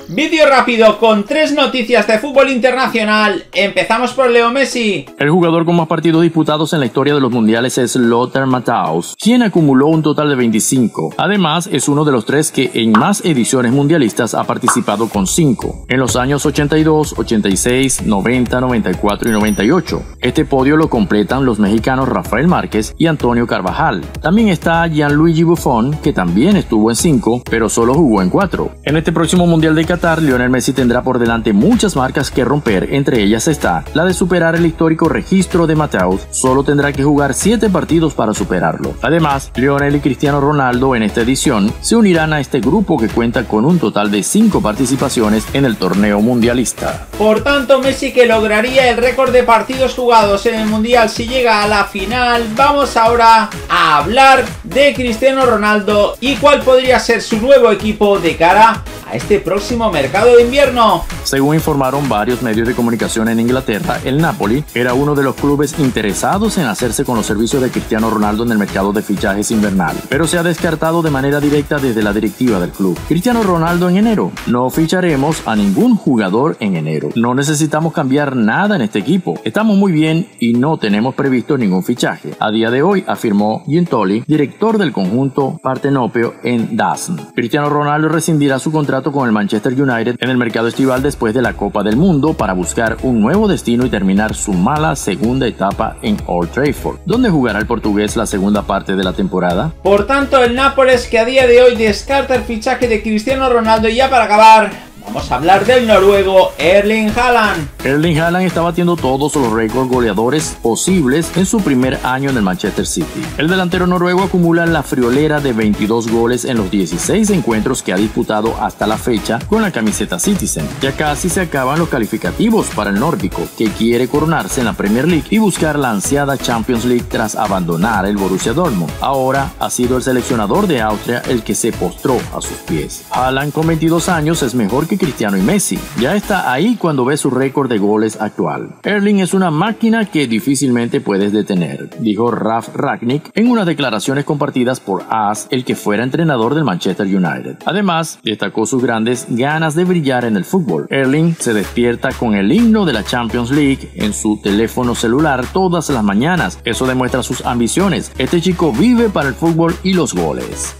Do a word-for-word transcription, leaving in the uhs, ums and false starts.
Vídeo rápido con tres noticias de fútbol internacional. Empezamos por Leo Messi. El jugador con más partidos disputados en la historia de los mundiales es Lothar Matthaus, quien acumuló un total de veinticinco. Además, es uno de los tres que en más ediciones mundialistas ha participado con cinco, en los años ochenta y dos, ochenta y seis, noventa, noventa y cuatro y noventa y ocho. Este podio lo completan los mexicanos Rafael Márquez y Antonio Carvajal. También está Gianluigi Buffon, que también estuvo en cinco, pero solo jugó en cuatro. En este próximo Mundial de Qatar, Lionel Messi tendrá por delante muchas marcas que romper, entre ellas está la de superar el histórico registro de Matthaus. Solo tendrá que jugar siete partidos para superarlo. Además, Lionel y Cristiano Ronaldo en esta edición se unirán a este grupo que cuenta con un total de cinco participaciones en el torneo mundialista. Por tanto, Messi, que lograría el récord de partidos jugados en el Mundial si llega a la final. Vamos ahora a hablar de Cristiano Ronaldo y cuál podría ser su nuevo equipo de cara a este próximo mercado de invierno. Según informaron varios medios de comunicación en Inglaterra, el Napoli era uno de los clubes interesados en hacerse con los servicios de Cristiano Ronaldo en el mercado de fichajes invernal, pero se ha descartado de manera directa desde la directiva del club. Cristiano Ronaldo en enero. No ficharemos a ningún jugador en enero. No necesitamos cambiar nada en este equipo. Estamos muy bien y no tenemos previsto ningún fichaje. A día de hoy, afirmó Giuntoli, director del conjunto partenopeo en D A Z N. Cristiano Ronaldo rescindirá su contrato con el Manchester United en el mercado estival después de la Copa del Mundo para buscar un nuevo destino y terminar su mala segunda etapa en Old Trafford, donde jugará el portugués la segunda parte de la temporada. Por tanto, el Nápoles, que a día de hoy descarta el fichaje de Cristiano Ronaldo. Y ya para acabar, vamos a hablar del noruego Erling Haaland. Erling Haaland está batiendo todos los récords goleadores posibles en su primer año en el Manchester City. El delantero noruego acumula la friolera de veintidós goles en los dieciséis encuentros que ha disputado hasta la fecha con la camiseta Citizen. Ya casi se acaban los calificativos para el nórdico, que quiere coronarse en la Premier League y buscar la ansiada Champions League tras abandonar el Borussia Dortmund. Ahora ha sido el seleccionador de Austria el que se postró a sus pies. Haaland, con veintidós años, es mejor que Cristiano y Messi. Ya está ahí cuando ve su récord de goles actual. Erling es una máquina que difícilmente puedes detener, dijo Ralf Rangnick en unas declaraciones compartidas por A S, el que fuera entrenador del Manchester United. Además, destacó sus grandes ganas de brillar en el fútbol. Erling se despierta con el himno de la Champions League en su teléfono celular todas las mañanas. Eso demuestra sus ambiciones. Este chico vive para el fútbol y los goles.